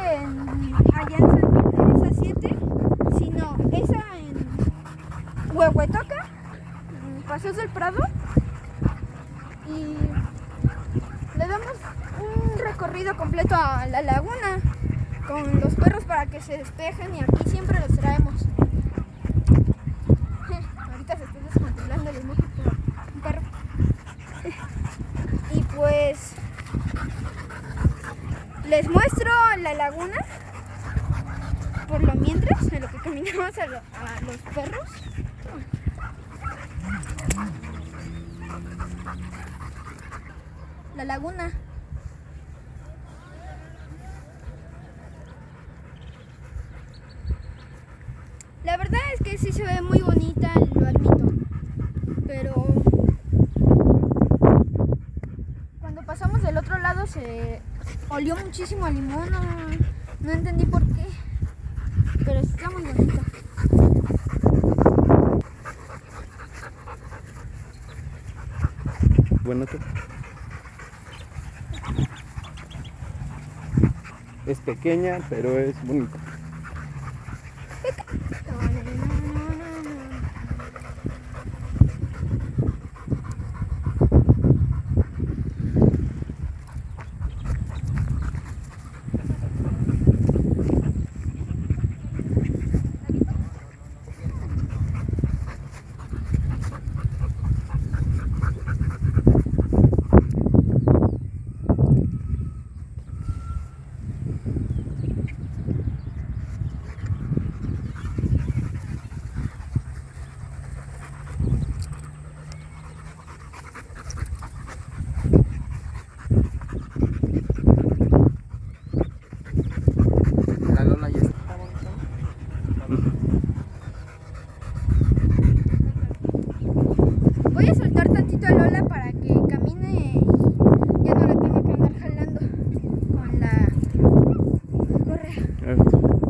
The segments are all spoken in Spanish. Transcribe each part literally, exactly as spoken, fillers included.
en, allá en Santa Teresa siete, sino esa en Huehuetoca, en Paseos del Prado, y le damos un recorrido completo a la laguna con los perros para que se despejen, y aquí siempre los traemos. Ahorita se está descontrolando el emoji por un perro. Y pues les muestro la laguna por lo mientras, en lo que caminamos a, lo, a los perros. La laguna. La verdad es que sí se ve muy bonita, lo admito, pero cuando pasamos del otro lado se olió muchísimo a limón, no, no entendí por qué, pero está muy bonita. Bueno, ¿qué? Es pequeña, pero es bonita. Voy a soltar tantito a Lola para que camine y ya no la tengo que andar jalando con la correa.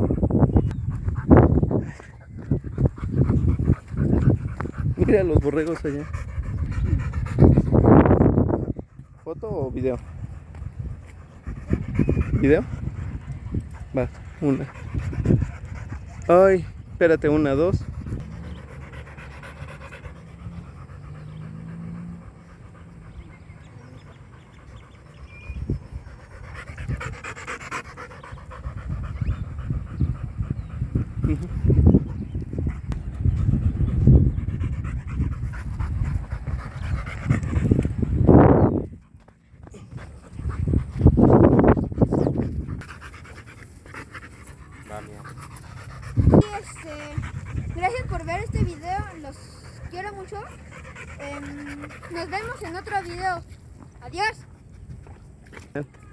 Mira los borregos allá. ¿Foto o video? ¿Video? Va, una. Ay, espérate, una, dos. Y este, gracias por ver este video, los quiero mucho. Eh, nos vemos en otro video. Adiós.